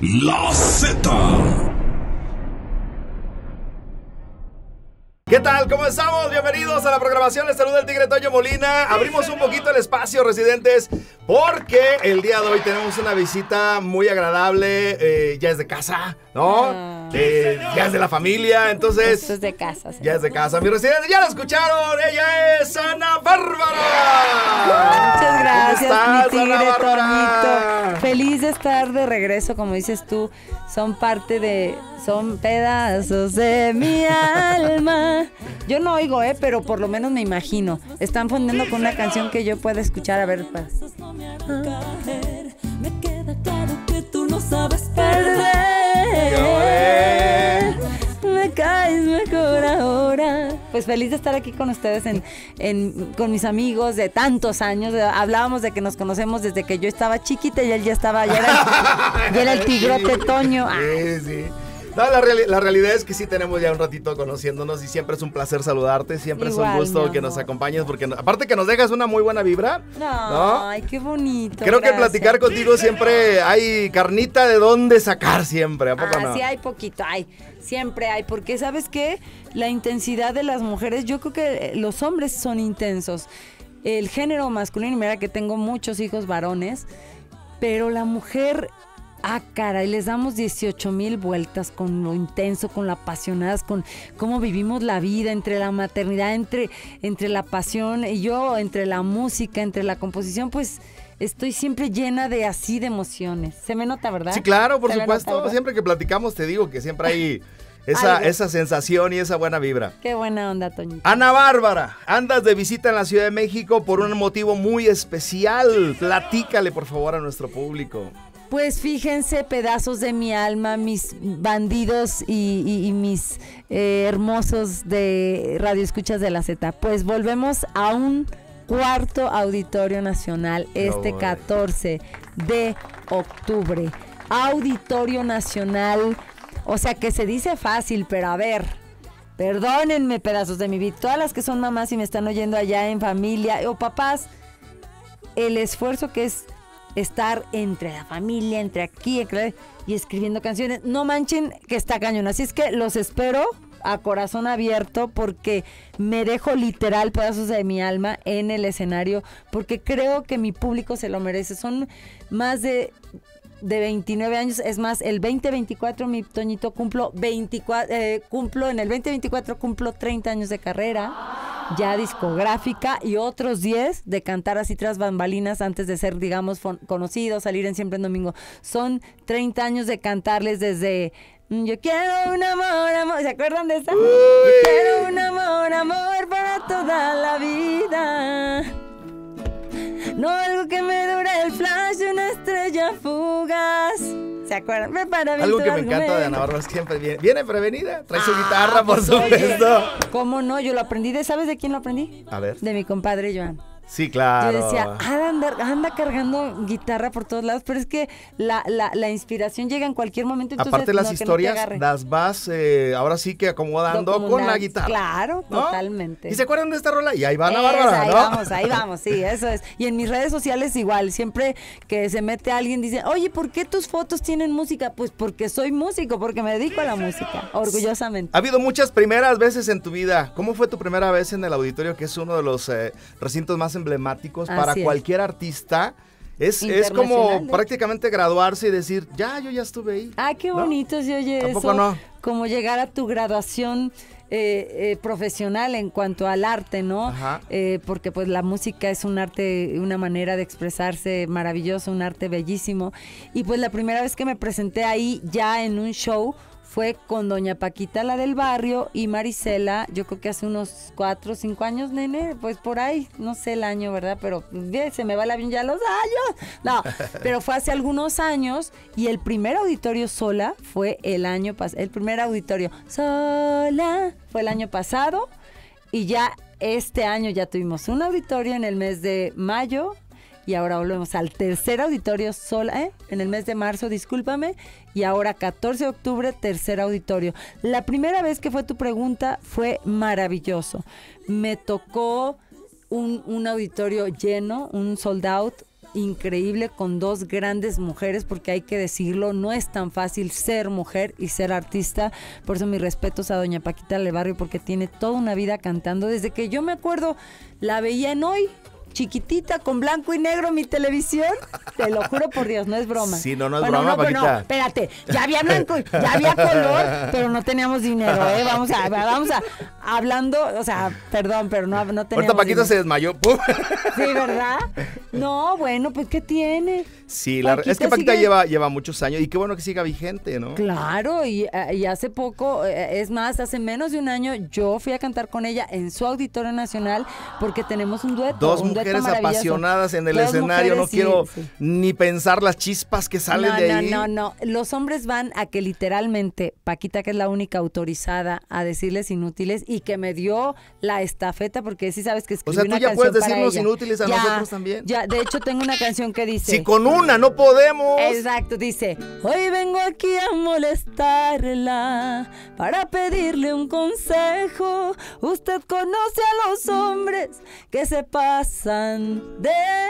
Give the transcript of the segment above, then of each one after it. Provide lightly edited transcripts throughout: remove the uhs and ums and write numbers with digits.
La Z. ¿Qué tal? ¿Cómo estamos? Bienvenidos a la programación. Les saluda el Tigre Toño Molina. Abrimos un poquito el espacio, residentes, porque el día de hoy tenemos una visita muy agradable. Ya es de casa, ¿no? Ya es de la familia, entonces... Esto es de casa. ¿Sí? Ya es de casa. Mi residente, ya la escucharon. Ella es Ana Bárbara. Muchas gracias, ¿Cómo estás, mi Tigre Ana Bárbara? Toñito. Feliz de estar de regreso, como dices tú. Son pedazos de mi alma. Yo no oigo, pero por lo menos me imagino. Están poniendo con una canción que yo pueda escuchar. A ver, me queda claro que tú no sabes perder. Me caes mejor ahora. Pues feliz de estar aquí con ustedes con mis amigos de tantos años. Hablábamos de que nos conocemos desde que yo estaba chiquita y él ya era el tigrote Toño. Sí. No, la realidad es que sí tenemos ya un ratito conociéndonos y siempre es un placer saludarte, siempre Igual, es un gusto mi que amor. nos acompañes, porque aparte que nos dejas una muy buena vibra, ¿no? Ay, qué bonito. Creo que gracias. platicar contigo siempre hay carnita de dónde sacar siempre, ¿a poco no? Sí hay poquito, siempre hay, porque ¿sabes qué? La intensidad de las mujeres, yo creo que los hombres son intensos, el género masculino, mira que tengo muchos hijos varones, pero la mujer... caray, les damos 18,000 vueltas con lo intenso, con lo apasionadas, con cómo vivimos la vida, entre la maternidad, entre la pasión, y yo entre la música, entre la composición, pues estoy siempre llena de emociones. Se me nota, ¿verdad? Sí, claro, por Se me supuesto. nota, ¿verdad? Siempre que platicamos te digo que siempre hay esa sensación y esa buena vibra. Qué buena onda, Toñito. Ana Bárbara, andas de visita en la Ciudad de México por un motivo muy especial. Platícale, por favor, a nuestro público. Pues fíjense, pedazos de mi alma, mis bandidos y mis hermosos de Radio Escuchas de la Z. Pues volvemos a un cuarto Auditorio Nacional este 14 de octubre. Auditorio Nacional, o sea que se dice fácil, pero a ver, perdónenme, pedazos de mi vida, todas las que son mamás y me están oyendo allá en familia o papás, el esfuerzo que es estar entre la familia, entre aquí y escribiendo canciones, no manchen que está cañón, así es que los espero a corazón abierto porque me dejo literal pedazos de mi alma en el escenario porque creo que mi público se lo merece, son más de 29 años, es más, el 2024, mi Toñito, cumplo en el 2024 cumplo 30 años de carrera, ya discográfica, y otros 10 de cantar así tras bambalinas antes de ser, digamos, conocidos, salir en Siempre en Domingo. Son 30 años de cantarles desde... Yo quiero un amor, ¿se acuerdan de esa? Yo quiero un amor para toda la vida. No algo que me dure el flash de una estrella fugaz. ¿Se acuerdan? Algo que me encanta de Ana Bárbara es que siempre viene prevenida. Trae su guitarra, por supuesto. ¿Cómo no? Yo lo aprendí ¿sabes de quién lo aprendí? A ver. De mi compadre Joan. Sí, claro. Yo decía, anda cargando guitarra por todos lados, pero es que la inspiración llega en cualquier momento. Entonces, aparte las no, historias no las vas ahora sí que acomodando con la guitarra. Claro, ¿no? Totalmente. ¿Y se acuerdan de esta rola? Y ahí va Ana Bárbara, ¿no? Ahí vamos, sí, eso es. Y en mis redes sociales igual, siempre que se mete alguien dice, oye, ¿por qué tus fotos tienen música? Pues porque soy músico, porque me dedico a la música, orgullosamente. Ha habido muchas primeras veces en tu vida. ¿Cómo fue tu primera vez en el auditorio, que es uno de los recintos más emblemáticos para cualquier artista? Es como prácticamente graduarse y decir, yo ya estuve ahí. Qué bonito se oye eso. ¿Tampoco no? Como llegar a tu graduación profesional en cuanto al arte, ¿no? Ajá. Porque pues la música es un arte, una manera de expresarse maravilloso, un arte bellísimo. Y pues la primera vez que me presenté ahí ya en un show fue con doña Paquita, la del barrio, y Marisela, yo creo que hace unos 4 o 5 años, nene, pues por ahí, no sé el año, ¿verdad? Pero se me va el avión ya los años. No, pero fue hace algunos años, y el primer auditorio sola fue el año pasado. El primer auditorio sola fue el año pasado, y ya este año ya tuvimos un auditorio en el mes de mayo, y ahora volvemos al tercer auditorio sola, en el mes de marzo, discúlpame, y ahora 14 de octubre, tercer auditorio. La primera vez que fue tu pregunta fue maravilloso. Me tocó un auditorio lleno, un sold out, increíble con dos grandes mujeres, porque hay que decirlo, no es tan fácil ser mujer y ser artista. Por eso mis respetos a doña Paquita del Barrio, porque tiene toda una vida cantando. Desde que yo me acuerdo, la veía en Hoy, chiquitita, con blanco y negro en mi televisión. Te lo juro por Dios, no es broma. Sí, no es bueno, broma, no, Paquita. No, espérate, ya había blanco, ya había color, pero no teníamos dinero, ¿eh? Vamos a, hablando, o sea, perdón, pero no teníamos Ahorita Paquita dinero. se desmayó. ¡Pum! Sí, ¿verdad? No, bueno, pues, ¿qué tiene? Sí, Paquita es que Paquita sigue- lleva muchos años y qué bueno que siga vigente, ¿no? Claro, y hace poco, es más, hace menos de un año, yo fui a cantar con ella en su Auditorio Nacional porque tenemos un dueto. Dos un dueto mujeres maravilloso. apasionadas en el Dos escenario, no mujeres, sí, quiero sí. ni pensar las chispas que salen de ahí. No. Los hombres van a que literalmente, Paquita, que es la única autorizada a decirles inútiles y que me dio la estafeta, porque sí sabes que O escribí sea, tú una ya canción puedes para decirnos ella. inútiles a nosotros también. Ya, de hecho tengo una canción que dice... Si con una no podemos. Exacto, dice, hoy vengo aquí a molestarla para pedirle un consejo. Usted conoce a los hombres que se pasan de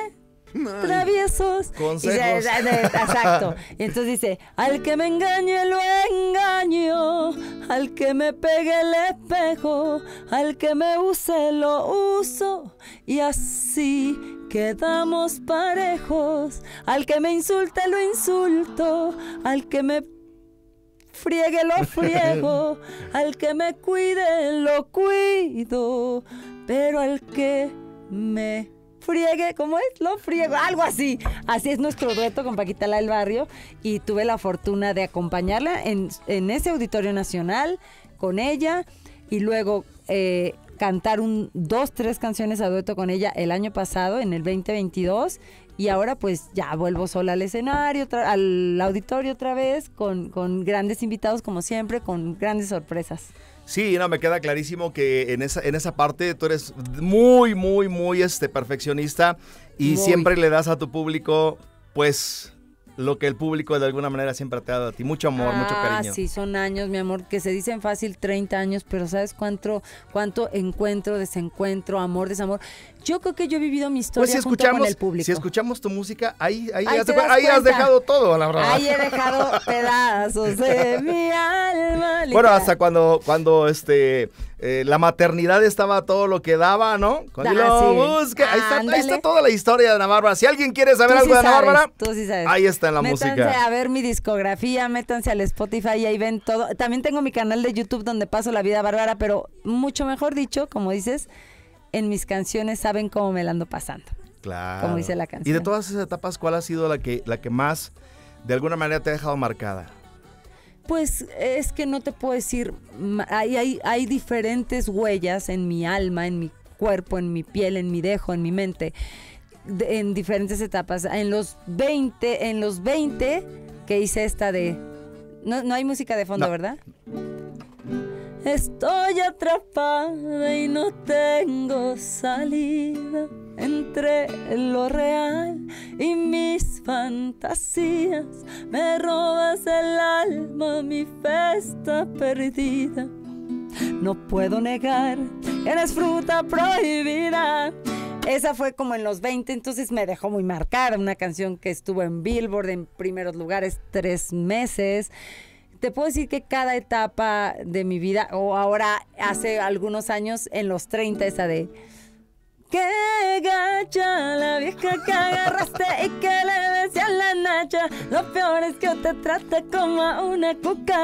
traviesos. Consejos. Exacto. Y entonces dice, al que me engañe lo engaño, al que me pegue el espejo, al que me use lo uso, y así quedamos parejos. Al que me insulte lo insulto, al que me friegue lo friego, al que me cuide lo cuido, pero al que me friegue, ¿cómo es? Lo friego, algo así. Así es nuestro dueto con Paquita la del Barrio, y tuve la fortuna de acompañarla en ese Auditorio Nacional con ella, y luego cantar 2, 3 canciones a dueto con ella el año pasado, en el 2022, y ahora pues ya vuelvo sola al escenario, al auditorio otra vez, con grandes invitados como siempre, con grandes sorpresas. Sí, no, me queda clarísimo que en esa parte tú eres muy, muy, muy perfeccionista y siempre le das a tu público, pues, lo que el público de alguna manera siempre te ha dado a ti. Mucho amor, mucho cariño. Sí, son años, mi amor, que se dicen fácil 30 años, pero ¿sabes cuánto encuentro, desencuentro, amor, desamor? Yo creo que yo he vivido mi historia Pues junto con el público. si escuchamos tu música, ahí te das has cuenta. dejado todo, la verdad. Ahí he dejado pedazos de mi alma. Bueno, literal. hasta cuando la maternidad estaba todo lo que daba, ¿no? Cuando lo sí. busca, ahí está Ándale. toda la historia de Ana Bárbara. Si alguien quiere saber Tú algo sí de Ana sabes, Bárbara, tú sí sabes. ahí está en la Métanse música. a ver mi discografía, métanse al Spotify y ahí ven todo. También tengo mi canal de YouTube donde paso la vida bárbara, pero mucho mejor dicho, como dices, en mis canciones saben cómo me la ando pasando. Claro. Como dice la canción. Y de todas esas etapas, ¿cuál ha sido la que más, de alguna manera, te ha dejado marcada? Pues es que no te puedo decir, hay diferentes huellas en mi alma, en mi cuerpo, en mi piel, en mi dejo, en mi mente, en diferentes etapas. En los 20 que hice esta de... No hay música de fondo, No. ¿verdad? Estoy atrapada y no tengo salida entre lo real y mis fantasías. Me robas el alma, mi fe está perdida. No puedo negar que eres fruta prohibida. Esa fue como en los 20, entonces me dejó muy marcada. Una canción que estuvo en Billboard en primeros lugares 3 meses. Te puedo decir que cada etapa de mi vida, o ahora hace algunos años, en los 30, esa de... ¡Qué gacha la vieja que agarraste y que le decías la nacha! Lo peor es que te trata como a una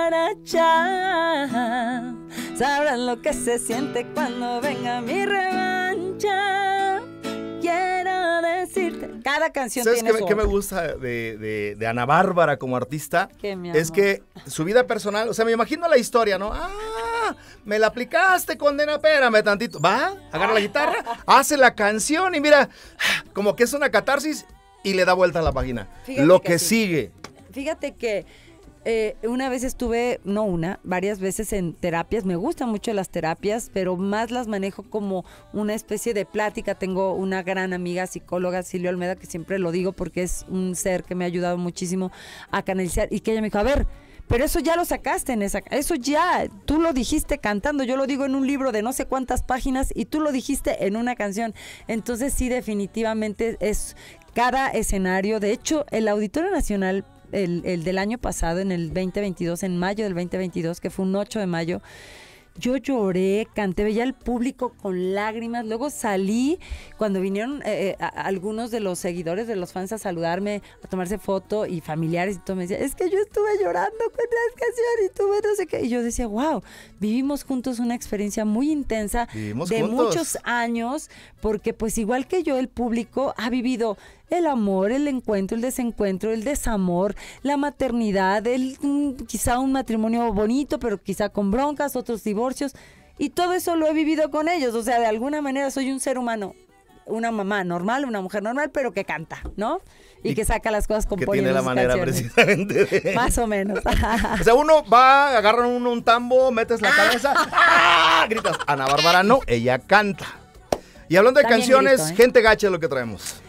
cucaracha. Sabrás lo que se siente cuando venga mi revancha. Quiero decirte... Cada canción ¿Sabes tiene qué me gusta de Ana Bárbara como artista? ¿Qué, mi Es amor? que su vida personal, o sea, me imagino la historia, ¿no? Ah, me la aplicaste, condena, espérame tantito. Va, agarra la guitarra, hace la canción y mira, como que es una catarsis y le da vuelta a la página. Fíjate Lo que que sí. sigue. Fíjate que una vez estuve, varias veces en terapias. Me gustan mucho las terapias, pero más las manejo como una especie de plática. Tengo una gran amiga psicóloga, Silvia Olmeda, que siempre lo digo porque es un ser que me ha ayudado muchísimo a canalizar, y que ella me dijo, a ver, Pero eso ya lo sacaste eso ya, tú lo dijiste cantando, yo lo digo en un libro de no sé cuántas páginas y tú lo dijiste en una canción. Entonces sí, definitivamente es cada escenario. De hecho, el Auditorio Nacional, el del año pasado, en el 2022, en mayo del 2022, que fue un 8 de mayo, yo lloré, canté, veía al público con lágrimas. Luego salí, cuando vinieron algunos de los seguidores, de los fans, a saludarme, a tomarse foto, y familiares y todo, me decían, es que yo estuve llorando con las canciones y tuve no sé qué. Y yo decía, wow, vivimos juntos una experiencia muy intensa de muchos años, porque pues igual que yo, el público ha vivido el amor, el encuentro, el desencuentro, el desamor, la maternidad, quizá un matrimonio bonito, pero quizá con broncas, otros divorcios, y todo eso lo he vivido con ellos. O sea, de alguna manera soy un ser humano, una mamá normal, una mujer normal, pero que canta, ¿no? Y que saca las cosas componiendo que tiene la manera canciones. precisamente de... Más o menos. O sea, uno va, agarra un tambo, metes la cabeza, gritas. Ana Bárbara no, ella canta. Y hablando de También canciones, grito, gente gacha es lo que traemos.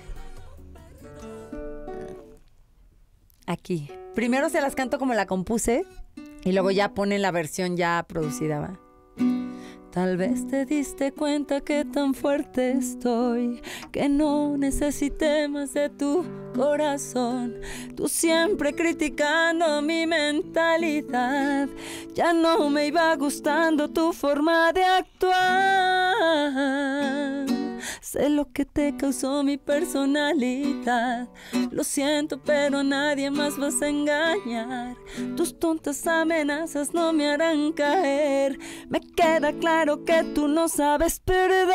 Aquí. Primero se las canto como la compuse y luego ya ponen la versión ya producida, ¿va? Tal vez te diste cuenta que tan fuerte estoy, que no necesité más de tu corazón. Tú siempre criticando mi mentalidad, ya no me iba gustando tu forma de actuar. Sé lo que te causó mi personalidad. Lo siento, pero a nadie más vas a engañar. Tus tontas amenazas no me harán caer. Me queda claro que tú no sabes perder.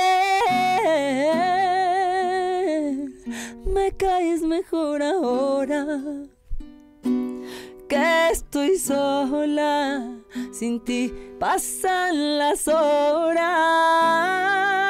Me caes mejor ahora que estoy sola. Sin ti pasan las horas.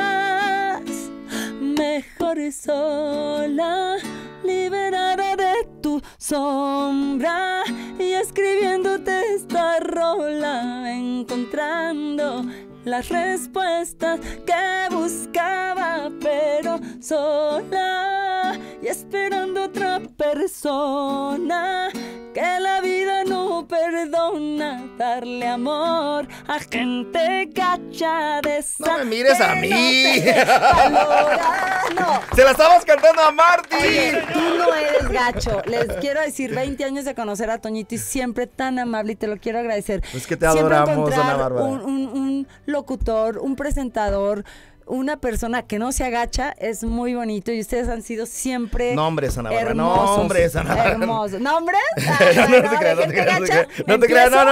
Mejor sola, liberada de tu sombra, y escribiéndote esta rola, encontrando las respuestas que buscaba, pero sola, y esperando otra persona que la vida no perdona. Darle amor a gente gacha de esa. No me mires a mí. No. Se la estabas cantando a Marty. Oye, tú no eres gacho. Les quiero decir, 20 años de conocer a Toñito y siempre tan amable, y te lo quiero agradecer. Es que te Siempre adoramos, encontrar Ana Bárbara. un locutor, un presentador, una persona que no se agacha es muy bonito, y ustedes han sido siempre Nombres, Ana Bárbara. hermosos. Nombres, Ana Bárbara. Hermosos. ¿Nombres? No te creas. No.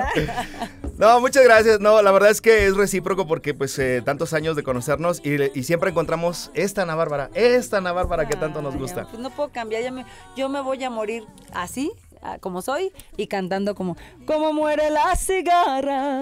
No, muchas gracias. No, la verdad es que es recíproco porque pues tantos años de conocernos y siempre encontramos esta Ana Bárbara que tanto nos gusta. Pues no puedo cambiar, yo me voy a morir así, como soy, y cantando como muere la cigarra.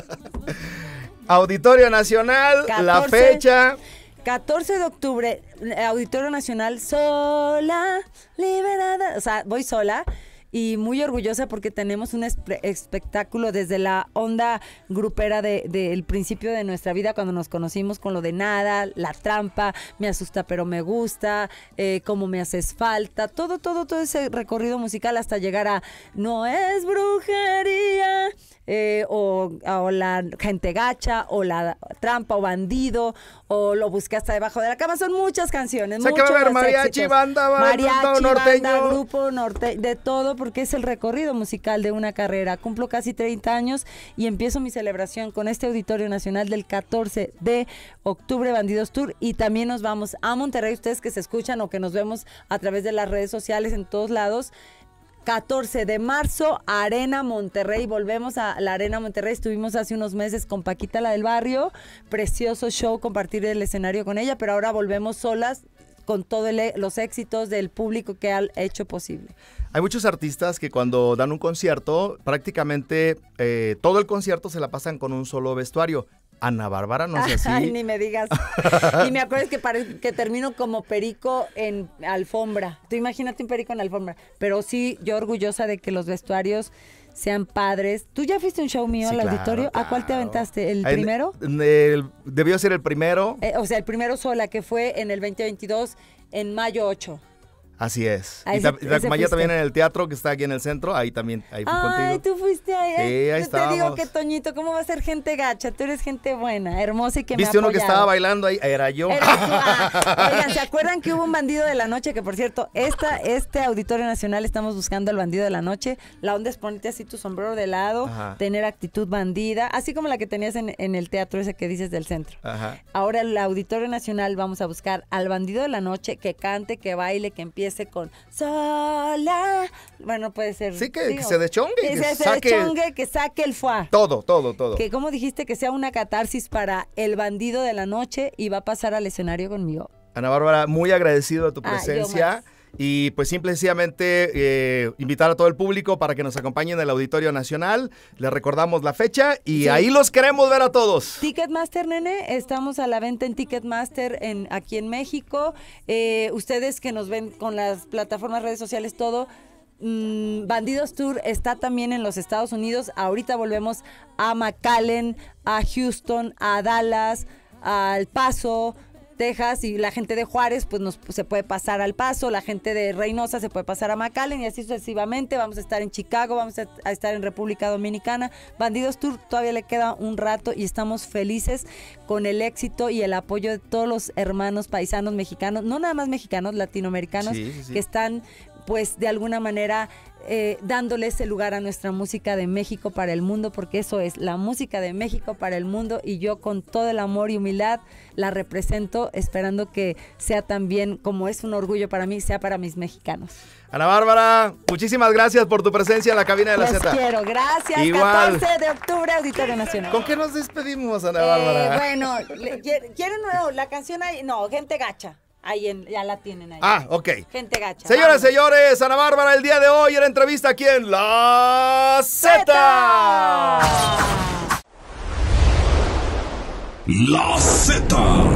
Auditorio Nacional, 14, la fecha. 14 de octubre, Auditorio Nacional, sola, liberada, o sea, voy sola. Y muy orgullosa porque tenemos un espectáculo desde la onda grupera del principio de nuestra vida, cuando nos conocimos, con lo de Nada, La Trampa, Me Asusta Pero Me Gusta, Cómo Me Haces Falta, todo ese recorrido musical hasta llegar a No Es Brujería, o La Gente Gacha, o La Trampa, o Bandido, o Lo Busqué Hasta Debajo de la Cama. Son muchas canciones, Se que va a ver mariachi, banda, grupo norteño, de todo, porque es el recorrido musical de una carrera. Cumplo casi 30 años y empiezo mi celebración con este Auditorio Nacional del 14 de octubre, Bandidos Tour, y también nos vamos a Monterrey, ustedes que se escuchan o que nos vemos a través de las redes sociales en todos lados. 14 de marzo, Arena Monterrey. Volvemos a la Arena Monterrey. Estuvimos hace unos meses con Paquita, la del barrio. Precioso show, compartir el escenario con ella, pero ahora volvemos solas con todos los éxitos del público que ha hecho posible. Hay muchos artistas que cuando dan un concierto, prácticamente todo el concierto se la pasan con un solo vestuario. Ana Bárbara no es así. Ay, ni me digas. Y me acuerdo que termino como perico en alfombra. Tú imagínate un perico en alfombra. Pero sí, yo orgullosa de que los vestuarios sean padres. ¿Tú ya fuiste a un show mío al auditorio? Claro. ¿A cuál te aventaste? ¿El primero? Debió ser el primero. O sea, el primero sola, que fue en el 2022, en mayo 8. Así es. A Y ese- te ese acompañé también fuiste. en el teatro que está aquí en el centro. Ahí también, ahí fui Ay, contigo. tú fuiste ahí. Sí, ahí Te digo estábamos. que Toñito, ¿cómo va a ser gente gacha? Tú eres gente buena, hermosa y que ¿Viste me ha uno que apoyado. estaba bailando ahí? Era yo. Eres tú. Ah, oigan, ¿se acuerdan que hubo un bandido de la noche? Que por cierto, este Auditorio Nacional estamos buscando al bandido de la noche. La onda es ponerte así tu sombrero de lado, Ajá. tener actitud bandida, así como la que tenías en el teatro ese que dices del centro. Ajá. Ahora el Auditorio Nacional vamos a buscar al bandido de la noche que cante, que baile, que empiece con sola. Bueno, puede ser. Sí, que digo, se deschongue, Que que se saque- deschongue, que saque el foie. Todo, todo, todo. Que como dijiste que sea una catarsis para el bandido de la noche y va a pasar al escenario conmigo. Ana Bárbara, muy agradecido de tu Ah, yo presencia. más. Y pues simple y sencillamente invitar a todo el público para que nos acompañen en el Auditorio Nacional. Les recordamos la fecha y Sí. ahí los queremos ver a todos. Ticketmaster, nene, estamos a la venta en Ticketmaster aquí en México. Ustedes que nos ven con las plataformas, redes sociales, todo. Bandidos Tour está también en los Estados Unidos. Ahorita volvemos a McAllen, a Houston, a Dallas, a El Paso, Texas, y la gente de Juárez pues se puede pasar al Paso, la gente de Reynosa se puede pasar a McAllen y así sucesivamente. Vamos a estar en Chicago, vamos a estar en República Dominicana. Bandidos Tour todavía le queda un rato y estamos felices con el éxito y el apoyo de todos los hermanos paisanos mexicanos, no nada más mexicanos, latinoamericanos, Sí, sí, sí. que están pues de alguna manera dándole ese lugar a nuestra música de México para el mundo, porque eso es la música de México para el mundo, y yo con todo el amor y humildad la represento, esperando que sea también, como es un orgullo para mí, sea para mis mexicanos. Ana Bárbara, muchísimas gracias por tu presencia en la cabina de la Los Z. quiero, gracias. Igual. 14 de octubre, Auditorio Nacional. ¿Con qué nos despedimos, Ana Bárbara? Bueno, ¿quieren la canción ahí? No, Gente Gacha. Ya la tienen ahí. Ah, ok. Gente Gacha. Señoras, Vámonos. señores, Ana Bárbara el día de hoy en la entrevista aquí en La Z. La Z.